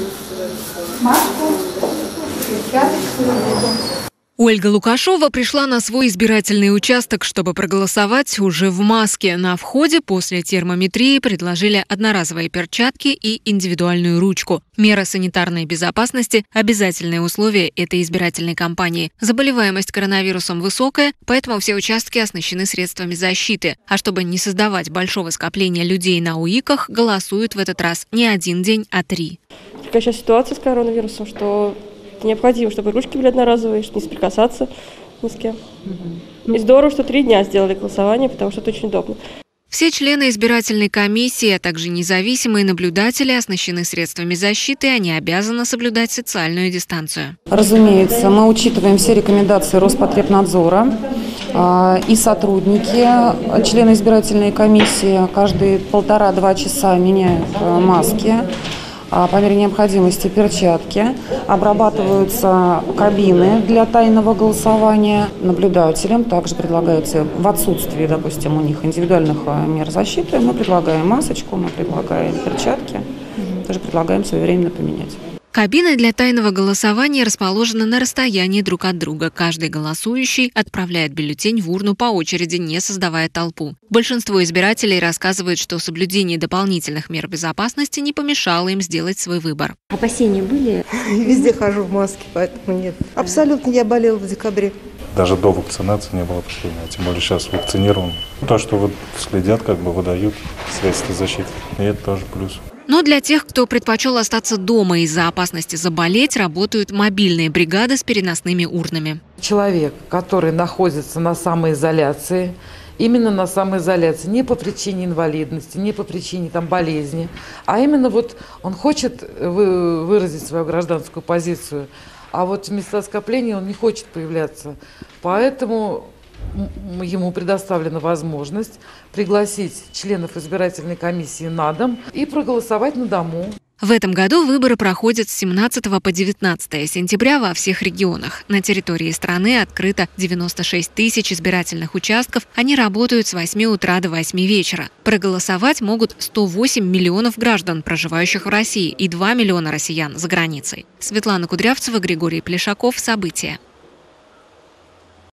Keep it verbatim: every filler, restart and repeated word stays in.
Маску, перчаточку. Ольга Лукашова пришла на свой избирательный участок, чтобы проголосовать уже в маске. На входе после термометрии предложили одноразовые перчатки и индивидуальную ручку. Мера санитарной безопасности – обязательные условия этой избирательной кампании. Заболеваемость коронавирусом высокая, поэтому все участки оснащены средствами защиты. А чтобы не создавать большого скопления людей на УИКах, голосуют в этот раз не один день, а три. Такая сейчас ситуация с коронавирусом, что необходимо, чтобы ручки были одноразовые, чтобы не соприкасаться ни с кем. И здорово, что три дня сделали голосование, потому что это очень удобно. Все члены избирательной комиссии, а также независимые наблюдатели оснащены средствами защиты, они обязаны соблюдать социальную дистанцию. Разумеется, мы учитываем все рекомендации Роспотребнадзора. И сотрудники, члены избирательной комиссии каждые полтора-два часа меняют маски. По мере необходимости перчатки, обрабатываются кабины для тайного голосования. Наблюдателям также предлагается в отсутствии, допустим, у них индивидуальных мер защиты, мы предлагаем масочку, мы предлагаем перчатки, тоже предлагаем своевременно поменять. Кабины для тайного голосования расположены на расстоянии друг от друга. Каждый голосующий отправляет бюллетень в урну по очереди, не создавая толпу. Большинство избирателей рассказывают, что соблюдение дополнительных мер безопасности не помешало им сделать свой выбор. Опасения были? Везде хожу в маске, поэтому нет. Абсолютно, я болела в декабре. Даже до вакцинации не было опасения, тем более сейчас вакцинирован. То, что вот следят, как бы выдают средства защиты, и это тоже плюс. Но для тех, кто предпочел остаться дома из-за опасности заболеть, работают мобильные бригады с переносными урнами. Человек, который находится на самоизоляции, именно на самоизоляции, не по причине инвалидности, не по причине там, болезни, а именно вот он хочет вы, выразить свою гражданскую позицию, а вот в места скопления он не хочет появляться. Поэтому ему предоставлена возможность пригласить членов избирательной комиссии на дом и проголосовать на дому. В этом году выборы проходят с семнадцатого по девятнадцатое сентября во всех регионах. На территории страны открыто девяносто шесть тысяч избирательных участков. Они работают с восьми утра до восьми вечера. Проголосовать могут сто восемь миллионов граждан, проживающих в России, и два миллиона россиян за границей. Светлана Кудрявцева, Григорий Плешаков. События.